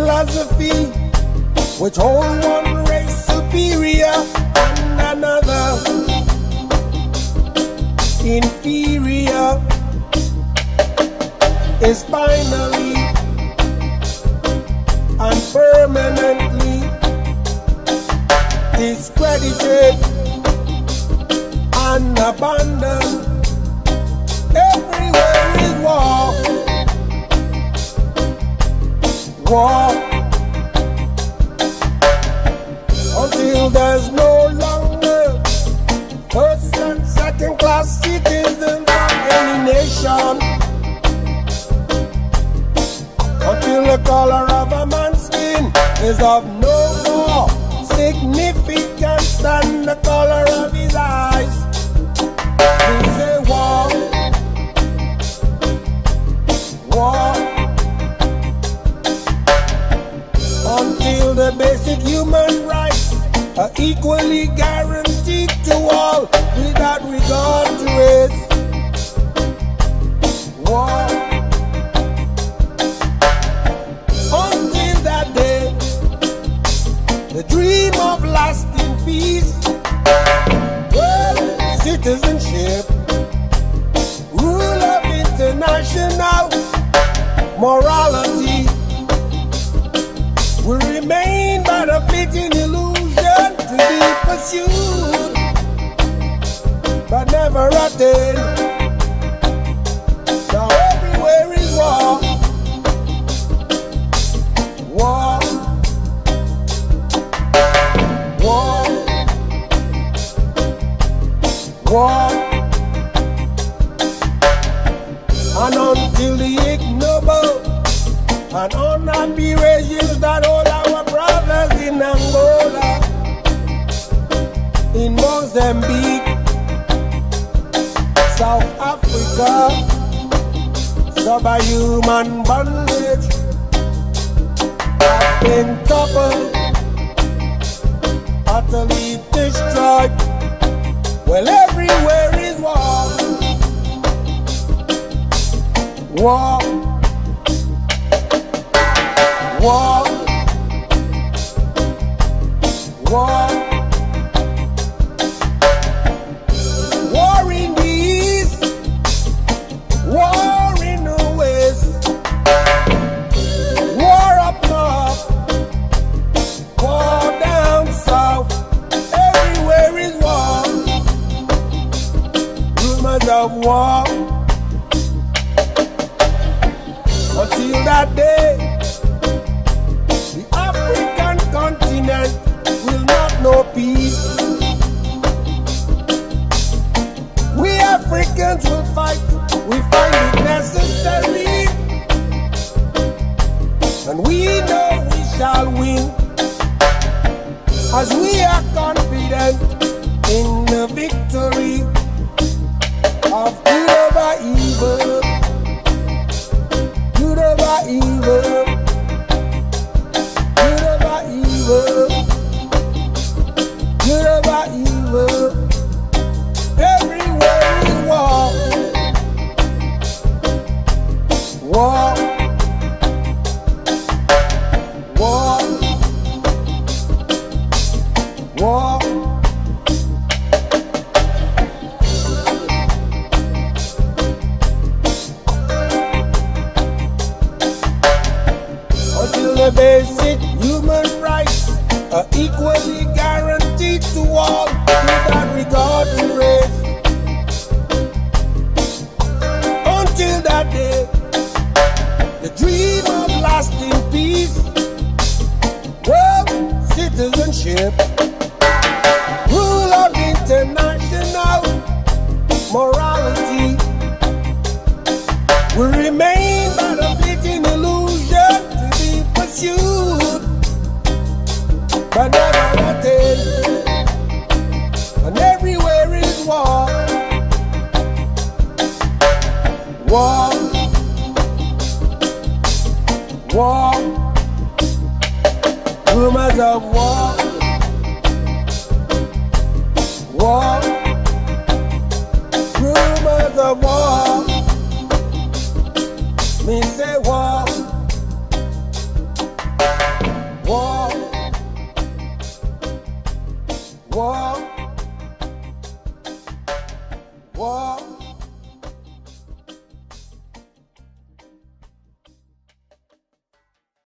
philosophy which hold one race superior and another inferior is finally and permanently discredited and abandoned. Everywhere is war, war, until there's no longer first and second class citizens of any nation, until the color of a man's skin is of no more significance than the color of his eyes. It's a war, war, until the basic human rights are equally guaranteed to all without regard to race. War, until that day, the dream of lasting peace, world citizenship, rule of international morality will remain but a fleeting illusion to be pursued, but never attained. Now everywhere is war, war, war, war, and until the ignoble and unhappy regimes that hold our brothers in Angola, in Mozambique, South Africa, subhuman bondage have been toppled, utterly destroyed. Well, everywhere is war, war, war, war, war in the east, war in the west, war up north, war down south. Everywhere is war, rumors of war, until that day the African continent will not know peace. We Africans will fight, we find it necessary, and we know we shall win, as we are confident in the victory of good over evil, good over evil, good over evil, good over evil. Everywhere is war, war, war, war. Until the basic human rights are equally guaranteed to all without regard to race. Until that day, the dream of lasting peace, world citizenship, rule of international morality will remain but a fleeting illusion to be pursued, but never attained. And everywhere is war, war, war, rumors of war, war, rumors of war. Me say war. Whoa.